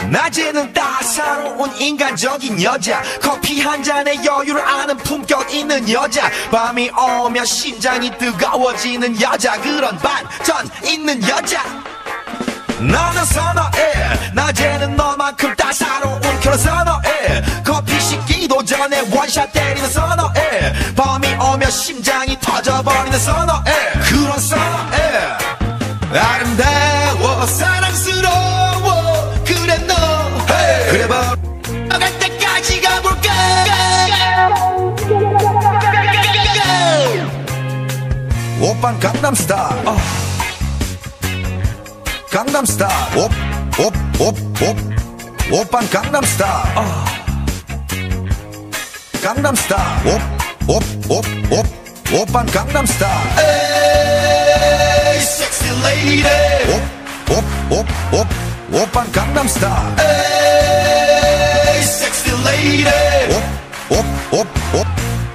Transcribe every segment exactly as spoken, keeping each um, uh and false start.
낮에는 따사로운 인간적인 여자, 커피 한 잔에 여유를 아는 품격 있는 여자, 밤이 오면 심장이 뜨거워지는 여자, 그런 반전 있는 여자 나는 선호해. 낮에는 너만큼 따사로운 그런 선호해. 커피 식기도 전에 원샷 때리는 선호해. 밤이 오면 심장이 터져버리는 선호해. 그런 선호해. 아름다워 사랑스러워 그래 너 hey. 그래 봐 갈 때까지 가볼까. 오빤 강남스타일 어. 강남스타일 옵옵옵옵 오빤 강남스타일 어. 강남스타일 옵옵옵옵 오빤 강남스타일 에이 섹시 레이디 옵옵옵옵 오빤 강남스타일 에이 섹시 레이디 옵옵옵옵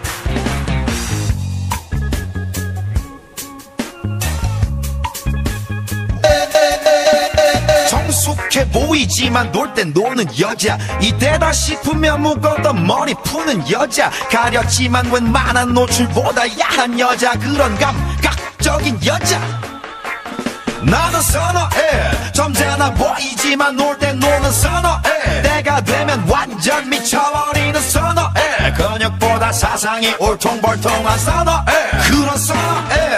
성숙해 보이지만 놀 땐 노는 여자, 이때다 싶으면 묶었던 머리 푸는 여자, 가렸지만 웬만한 노출보다 야한 여자, 그런 감각적인 여자 나는 선호해. 점잖아 보이지만 놀 땐 노는 선호해. 때가 되면 완전 미쳐버리는 선호해. 근육보다 사상이 울퉁불퉁한 선호해. 그런 선호해.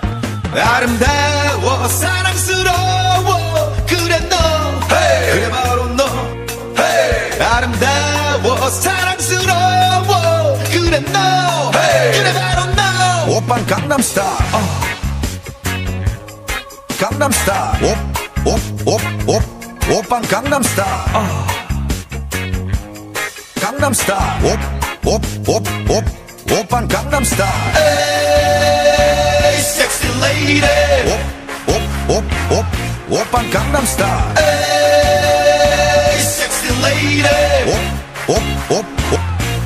아름다워 사랑스러워 그래 너 hey. 그래 바로 너 hey. 아름다워 사랑스러워 그래 너 hey. 그래 바로 너 오빤 강남스타일 어. 강남스타일 옵옵옵옵 오빤 강남스타일 어. 강남스타일 옵옵옵옵 오빤 강남스타일 에이 섹시 레이디 옵옵옵옵 오빤 강남스타일 에이 섹시 레이디 옵옵옵옵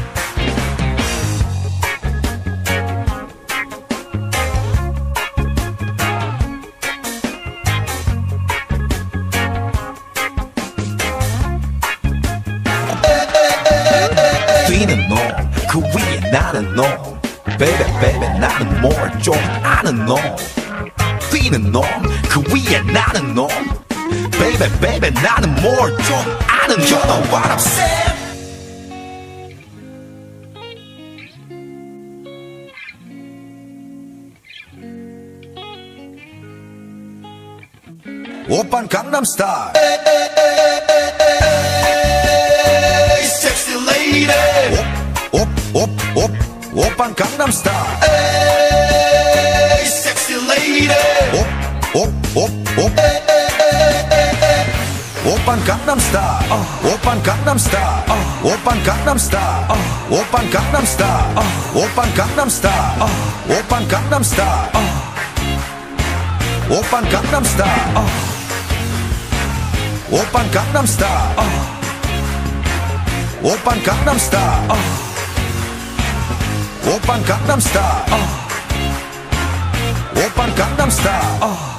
뛰는 놈, 그 위에 나는 놈 Baby baby 나는 뭘 좀 아는 놈 뛰는 놈, 그 위에 나는 놈 Baby baby 나는 뭘 좀 아는 놈 You know what I'm saying 오빤 강남스타일 에이 섹시 레이디 옵옵옵옵 오빤 강남스타일 에이 섹시 레이디 옵옵옵옵 오빤 강남스타일 오빤 강남스타일 오빤 강남스타일 오빤 강남스타일 오빤 강남스타일 오빤 강남스타일 오빤 강남스타일 오빤 강남스타일 오빤 강남스타일 오빤 강남스타일 오빤 강남스타일